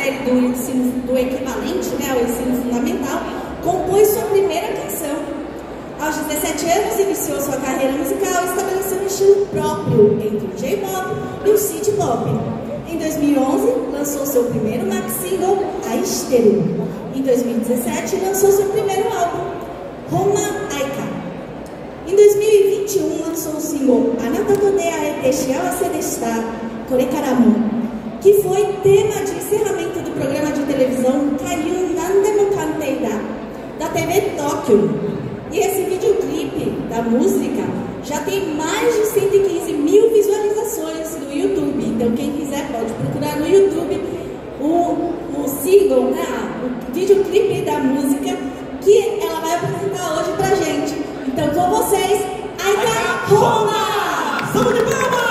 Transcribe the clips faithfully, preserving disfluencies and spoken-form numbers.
série do ensino do equivalente, né, ao ensino fundamental, compôs sua primeira canção. Aos dezessete anos, iniciou sua carreira musical, estabelecendo um estilo próprio entre o J-pop e o City Pop. Em dois mil e onze, lançou seu primeiro maxi-single, Aishiteru. Em dois mil e dezessete, lançou seu primeiro álbum, Homa Aika. Em dois mil e vinte e um, lançou o single Anata to Deaete Shiawase Deshita Korekara mo, que foi tema de encerramento do programa de televisão Kaiun Nandemo Kantei da, da T V Tóquio. E esse videoclipe da música já tem mais de cento e quinze mil visualizações no YouTube. Então quem quiser pode procurar no YouTube o, o single, né, o videoclipe da música que ela vai apresentar hoje pra gente. Então com vocês, Aika Homa! Salve de palmas!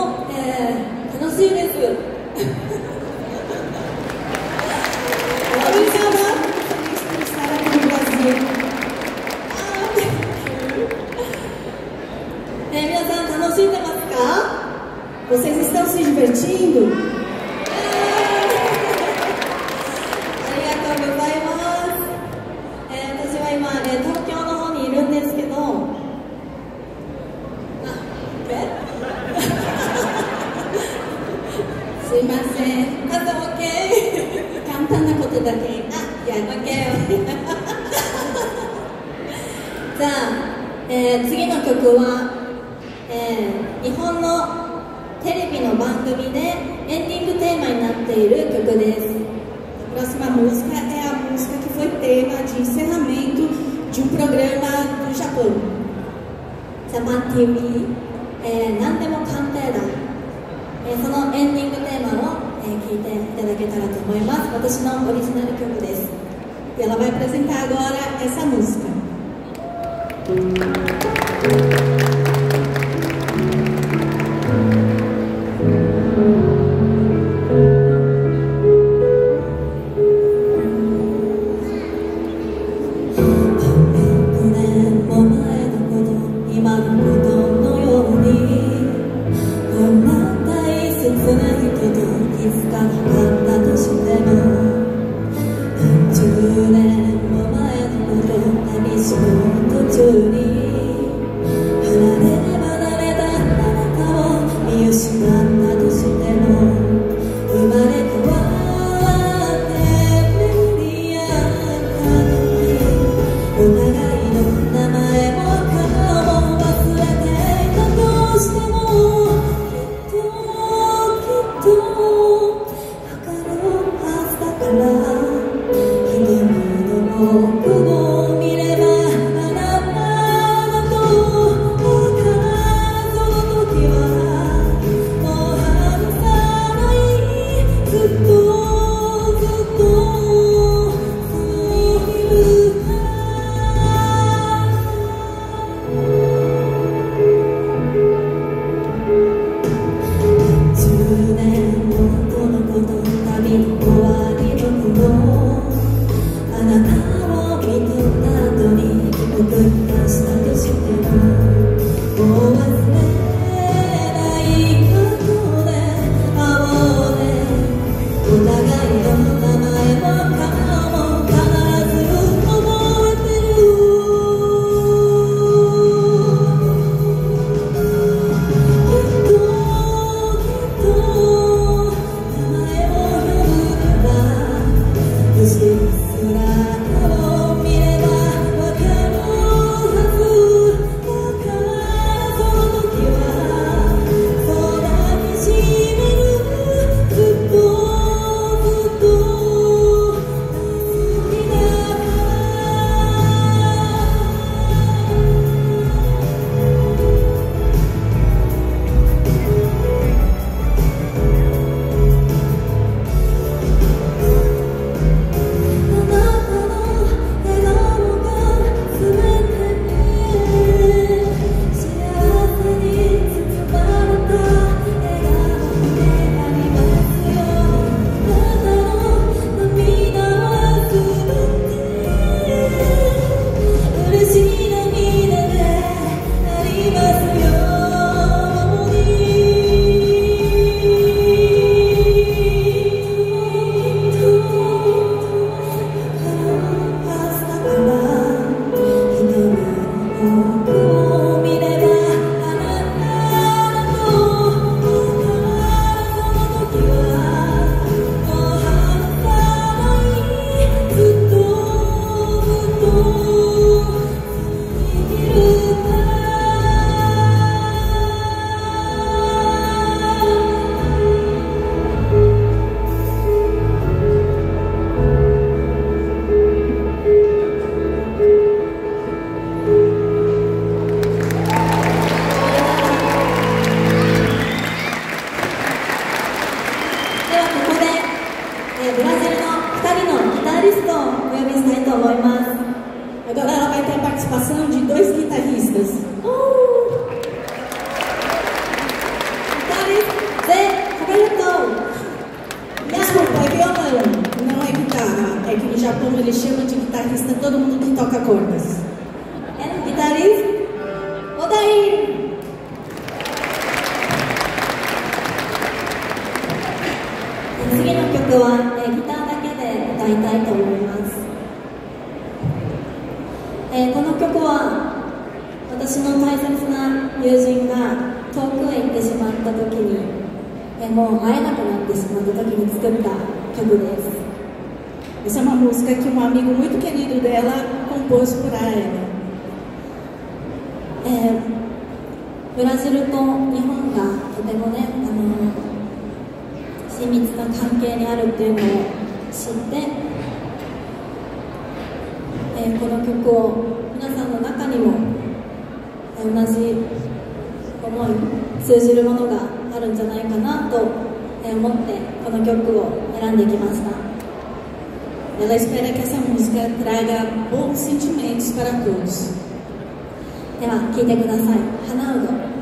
えー、楽しいです。 É,皆さん楽しんでますか? Vocês estão se divertindo? ありがとうございます。えー、私は今、えー、東京の方にいるんですけど、あ、えすいません。 あと OK。 簡単なことだけ。 あ、いや、OK。じゃあ、えー、次の曲は、えー、日本のテレビの番組でエンディングテーマになっている曲です。 A próxima música é a música que foi tema de encerramento de um programa do Japão. ジャパン ティーブイ、えー、何でも鑑定団、えー、そのエンディングテーマを、えー、聴いていただけたらと思います。私のオリジナル曲です。 E ela vai apresentar agora essa música. ブラジルのふたりのギタリストをお呼びしたいと思います。 Agora ela vai ter a participação de dois guitarristas. Uh! Guitarista ele chama de guitarrista todo mundo que toca cordas. And guitarist, Odair. 次の曲は、えー、ギターだけで歌いたいと思います。えー、この曲は私の大切な友人が遠くへ行ってしまった時に、えー、もう会えなくなってしまった時に作った曲です。 Essa é uma música que um amigo muito querido dela compôs para ela. えー、ブラジルと日本がとてもね、あの親密な関係にあるっていうのを知って、えー、この曲を皆さんの中にも同じ思い通じるものがあるんじゃないかなと思ってこの曲を選んできました。 Ela espera que essa música traga bons sentimentos para todos. では聴いてください。花うど。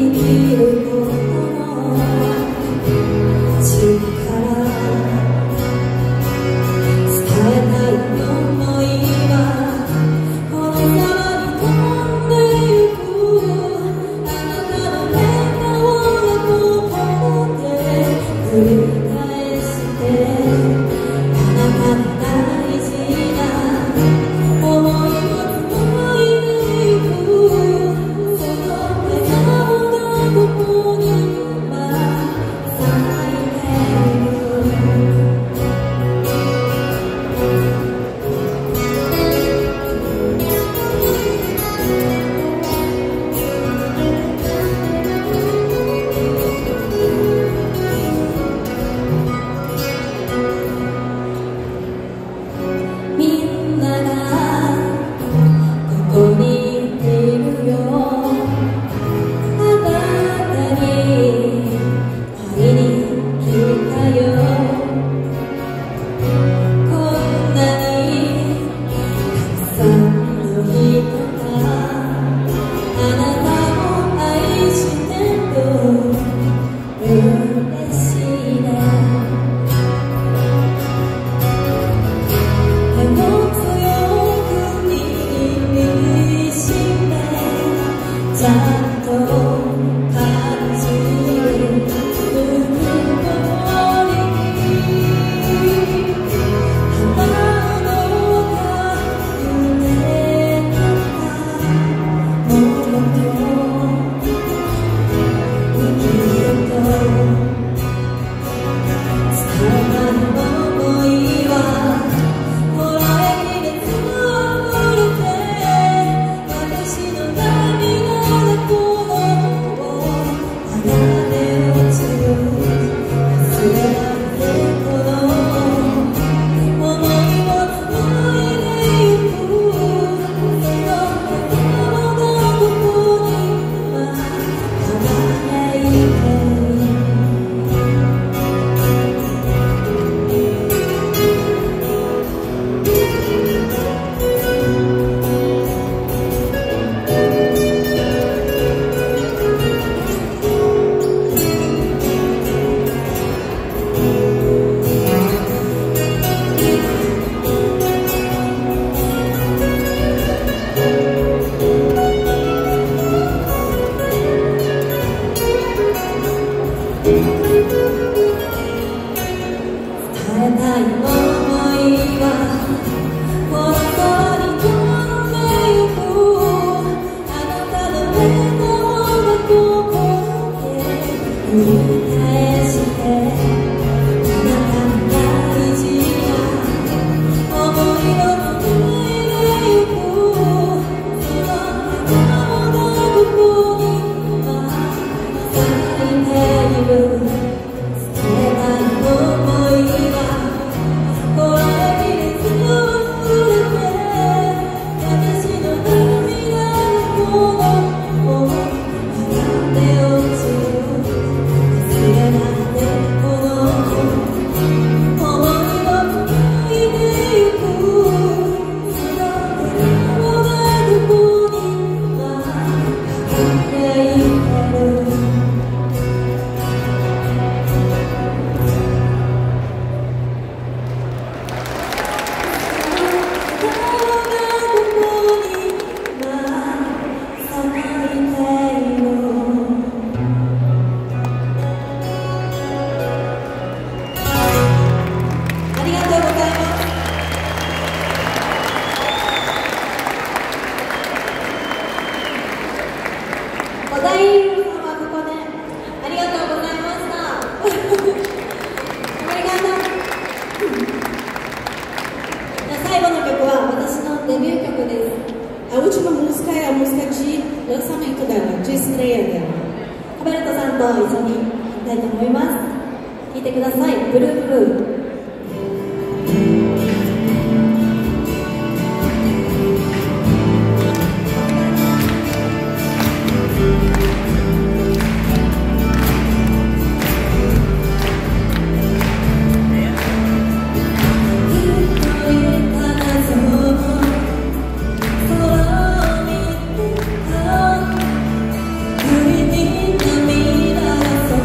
「 たい想いはこの空に飛んでゆくあなたの笑顔がここで繰り返してあなたの大事な想いを紡いでゆくその笑顔がここには咲いている小田井さんはここでありがとうございましたありがとう最後の曲は私のデビュー曲です。 A última música é a música de lançamento dela, de estreia dela. カベルトさんと一緒にいきたいと思います。聴いてください。ブルーブルー。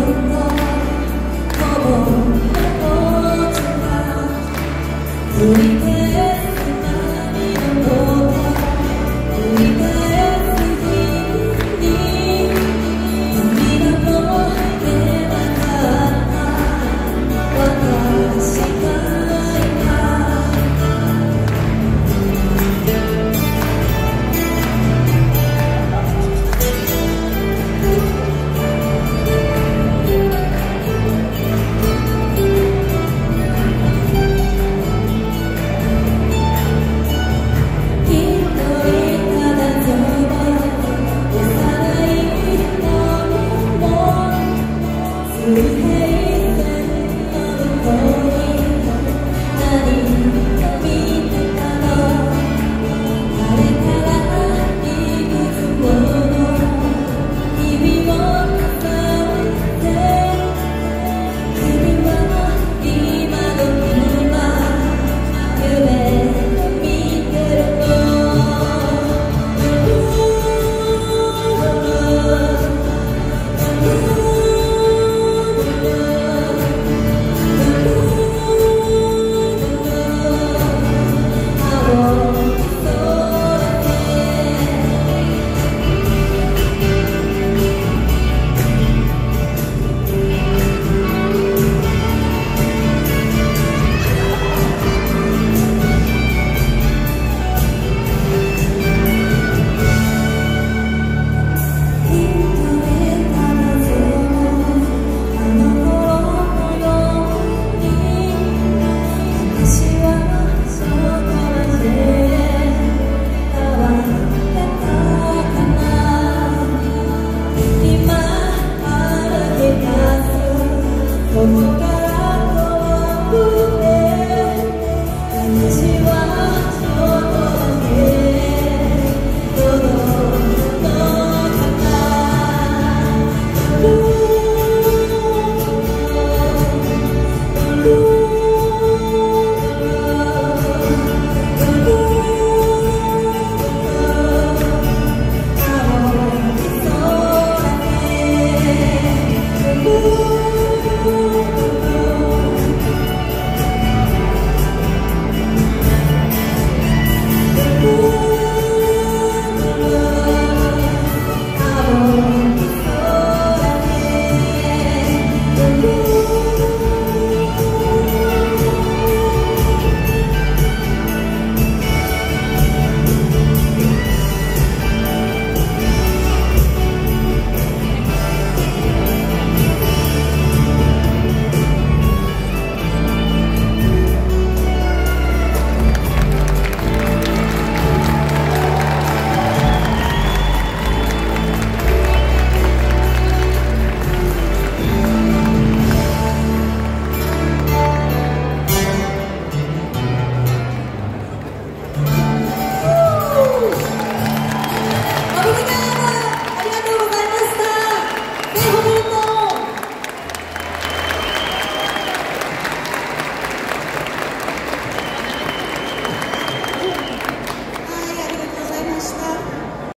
Thank you.